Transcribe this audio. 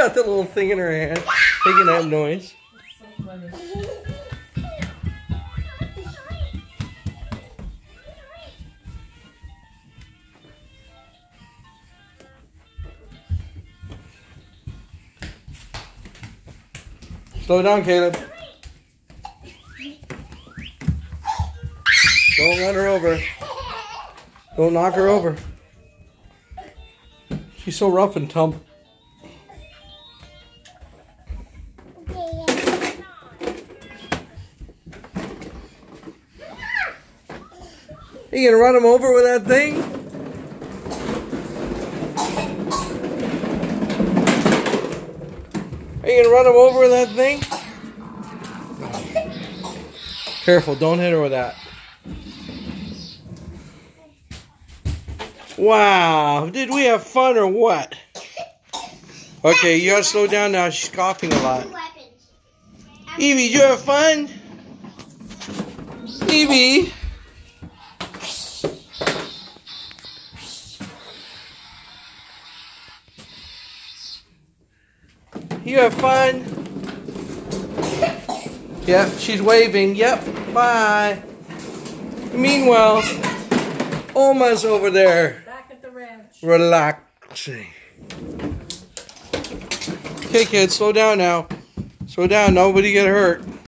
got the little thing in her hand, making that noise. So funny. Slow down, Caleb. Don't run her over. Don't knock her over. She's so rough and tumble. Are you gonna run him over with that thing? Are you gonna run him over with that thing? Careful, don't hit her with that. Wow, did we have fun or what? Okay, you gotta slow down now. She's coughing a lot. Evie, did you have fun? Evie? You have fun? Yep, she's waving. Yep, bye. Meanwhile, Oma's over there. Back at the ranch. Relaxing. Okay, kids, slow down now. Slow down, nobody get hurt.